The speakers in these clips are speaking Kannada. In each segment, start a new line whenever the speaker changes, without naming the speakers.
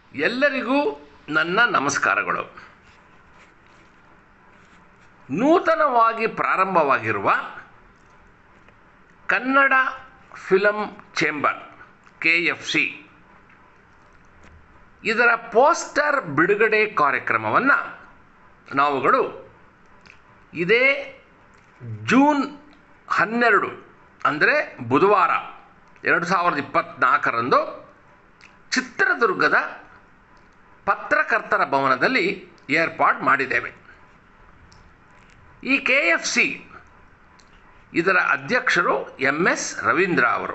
ಎಲ್ಲರಿಗೂ ನನ್ನ ನಮಸ್ಕಾರಗಳು. ನೂತನವಾಗಿ ಪ್ರಾರಂಭವಾಗಿರುವ ಕನ್ನಡ ಫಿಲಂ ಚೇಂಬರ್ KFC ಇದರ ಪೋಸ್ಟರ್ ಬಿಡುಗಡೆ ಕಾರ್ಯಕ್ರಮವನ್ನು ನಾವುಗಳು ಇದೇ ಜೂನ್ 12 ಅಂದರೆ ಬುಧವಾರ 2024ರಂದು ಚಿತ್ರದುರ್ಗದ ಪತ್ರಕರ್ತರ ಭವನದಲ್ಲಿ ಏರ್ಪಾಡು ಮಾಡಿದ್ದೇವೆ. ಈ KFC ಇದರ ಅಧ್ಯಕ್ಷರು MS ರವೀಂದ್ರ ಅವರು.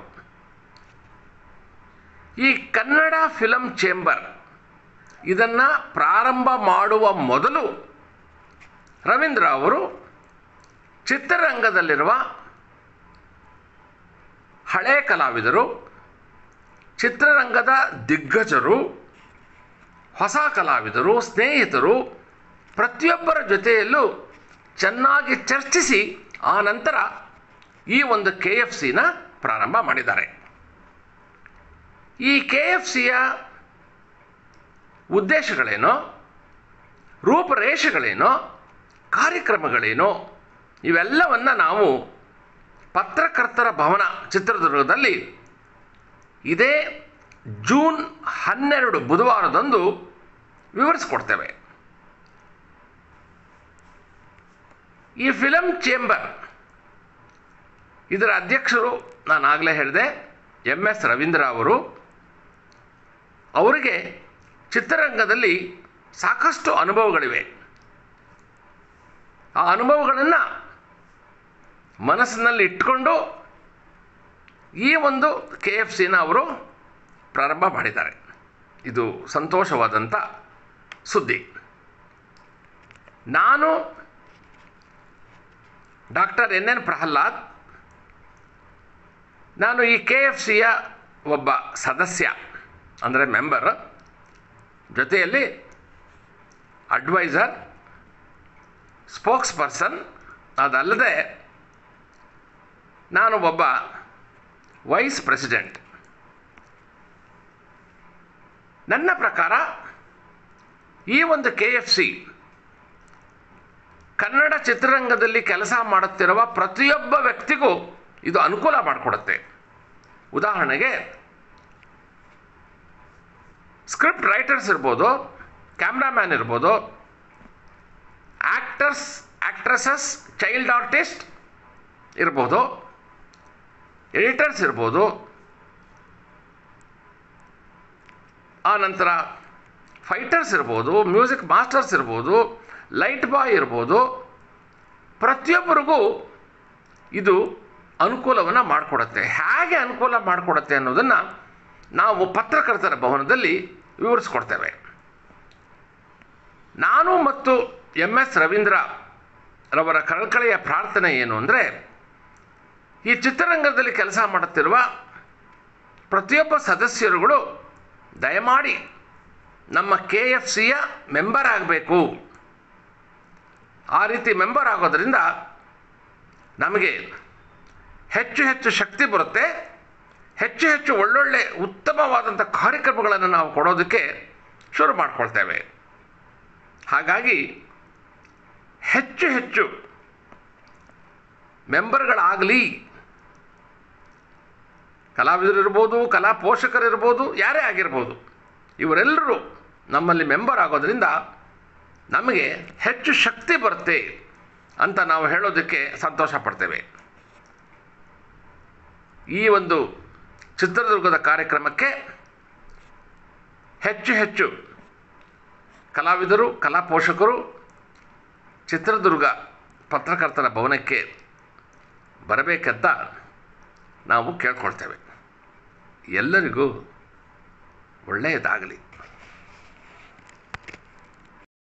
ಈ ಕನ್ನಡ ಫಿಲಂ ಚೇಂಬರ್ ಇದನ್ನು ಪ್ರಾರಂಭ ಮಾಡುವ ಮೊದಲು ರವೀಂದ್ರ ಅವರು ಚಿತ್ರರಂಗದಲ್ಲಿರುವ ಹಳೆ ಕಲಾವಿದರು, ಚಿತ್ರರಂಗದ ದಿಗ್ಗಜರು, ಹೊಸ ಕಲಾವಿದರು, ಸ್ನೇಹಿತರು ಪ್ರತಿಯೊಬ್ಬರ ಜೊತೆಯಲ್ಲೂ ಚೆನ್ನಾಗಿ ಚರ್ಚಿಸಿ ಆ ನಂತರ ಈ ಒಂದು KFCನ ಪ್ರಾರಂಭ ಮಾಡಿದ್ದಾರೆ. ಈ KFCಯ ಉದ್ದೇಶಗಳೇನೋ, ರೂಪರೇಷೆಗಳೇನೋ, ಕಾರ್ಯಕ್ರಮಗಳೇನೋ ಇವೆಲ್ಲವನ್ನು ನಾವು ಪತ್ರಕರ್ತರ ಭವನ ಚಿತ್ರದುರ್ಗದಲ್ಲಿ ಇದೇ ಜೂನ್ 12 ಬುಧವಾರದಂದು ವಿವರಿಸಿಕೊಡ್ತೇವೆ. ಈ ಫಿಲಂ ಚೇಂಬರ್ ಇದರ ಅಧ್ಯಕ್ಷರು ನಾನು ಆಗಲೇ ಹೇಳಿದೆ MS ರವೀಂದ್ರ ಅವರು. ಅವರಿಗೆ ಚಿತ್ರರಂಗದಲ್ಲಿ ಸಾಕಷ್ಟು ಅನುಭವಗಳಿವೆ. ಆ ಅನುಭವಗಳನ್ನು ಮನಸ್ಸಿನಲ್ಲಿ ಇಟ್ಕೊಂಡು ಈ ಒಂದು KFCನ ಅವರು ಪ್ರಾರಂಭ ಮಾಡಿದ್ದಾರೆ. ಇದು ಸಂತೋಷವಾದಂಥ ಸುದ್ದಿ. ನಾನು ಡಾಕ್ಟರ್ NN ಪ್ರಹ್ಲಾದ್, ನಾನು ಈ KFCಯ ಒಬ್ಬ ಸದಸ್ಯ ಅಂದರೆ ಮೆಂಬರ್, ಜೊತೆಯಲ್ಲಿ ಅಡ್ವೈಸರ್, ಸ್ಪೋಕ್ಸ್ ಪರ್ಸನ್. ಅದಲ್ಲದೆ ನಾನು ಒಬ್ಬ ವೈಸ್ ಪ್ರೆಸಿಡೆಂಟ್. ನನ್ನ ಪ್ರಕಾರ ಈ ಒಂದು KFC ಕನ್ನಡ ಚಿತ್ರರಂಗದಲ್ಲಿ ಕೆಲಸ ಮಾಡುತ್ತಿರುವ ಪ್ರತಿಯೊಬ್ಬ ವ್ಯಕ್ತಿಗೂ ಇದು ಅನುಕೂಲ ಮಾಡಿಕೊಡುತ್ತೆ. ಉದಾಹರಣೆಗೆ ಸ್ಕ್ರಿಪ್ಟ್ ರೈಟರ್ಸ್ ಇರ್ಬೋದು, ಕ್ಯಾಮ್ರಾಮ್ಯಾನ್ ಇರ್ಬೋದು, ಆ್ಯಕ್ಟರ್ಸ್, ಆ್ಯಕ್ಟ್ರೆಸಸ್, ಚೈಲ್ಡ್ ಆರ್ಟಿಸ್ಟ್ ಇರ್ಬೋದು, ಎಡಿಟರ್ಸ್ ಇರ್ಬೋದು, ಆ ನಂತರ ಫೈಟರ್ಸ್ ಇರ್ಬೋದು, ಮ್ಯೂಸಿಕ್ ಮಾಸ್ಟರ್ಸ್ ಇರ್ಬೋದು, ಲೈಟ್ ಬಾಯ್ ಇರ್ಬೋದು. ಪ್ರತಿಯೊಬ್ಬರಿಗೂ ಇದು ಅನುಕೂಲವನ್ನು ಮಾಡಿಕೊಡುತ್ತೆ. ಹೇಗೆ ಅನುಕೂಲ ಮಾಡಿಕೊಡುತ್ತೆ ಅನ್ನೋದನ್ನು ನಾವು ಪತ್ರಕರ್ತರ ಭವನದಲ್ಲಿ ವಿವರಿಸ್ಕೊಡ್ತೇವೆ. ನಾನು ಮತ್ತು MS ರವೀಂದ್ರ ರವರ ಕಳಕಳಿಯ ಪ್ರಾರ್ಥನೆ ಏನು ಅಂದರೆ, ಈ ಚಿತ್ರರಂಗದಲ್ಲಿ ಕೆಲಸ ಮಾಡುತ್ತಿರುವ ಪ್ರತಿಯೊಬ್ಬ ಸದಸ್ಯರುಗಳು ದಯಮಾಡಿ ನಮ್ಮ KFCಯ ಮೆಂಬರ್ ಆಗಬೇಕು. ಆ ರೀತಿ ಮೆಂಬರ್ ಆಗೋದರಿಂದ ನಮಗೆ ಹೆಚ್ಚು ಹೆಚ್ಚು ಶಕ್ತಿ ಬರುತ್ತೆ, ಹೆಚ್ಚು ಹೆಚ್ಚು ಒಳ್ಳೊಳ್ಳೆ ಉತ್ತಮವಾದಂಥ ಕಾರ್ಯಕ್ರಮಗಳನ್ನು ನಾವು ಕೊಡೋದಕ್ಕೆ ಶುರು ಮಾಡಿಕೊಳ್ತೇವೆ. ಹಾಗಾಗಿ ಹೆಚ್ಚು ಹೆಚ್ಚು ಮೆಂಬರ್ಗಳಾಗಲಿ, ಕಲಾವಿದರಿರ್ಬೋದು, ಕಲಾ ಪೋಷಕರಿರ್ಬೋದು, ಯಾರೇ ಆಗಿರ್ಬೋದು, ಇವರೆಲ್ಲರೂ ನಮ್ಮಲ್ಲಿ ಮೆಂಬರ್ ಆಗೋದರಿಂದ ನಮಗೆ ಹೆಚ್ಚು ಶಕ್ತಿ ಬರುತ್ತೆ ಅಂತ ನಾವು ಹೇಳೋದಕ್ಕೆ ಸಂತೋಷ ಪಡ್ತೇವೆ. ಈ ಒಂದು ಚಿತ್ರದುರ್ಗದ ಕಾರ್ಯಕ್ರಮಕ್ಕೆ ಹೆಚ್ಚು ಹೆಚ್ಚು ಕಲಾವಿದರು, ಕಲಾ ಪೋಷಕರು ಚಿತ್ರದುರ್ಗ ಪತ್ರಕರ್ತರ ಭವನಕ್ಕೆ ಬರಬೇಕಂತ ನಾವು ಕೇಳ್ಕೊಳ್ತೇವೆ. ಎಲ್ಲರಿಗೂ ಒಳ್ಳೆಯದಾಗಲಿ.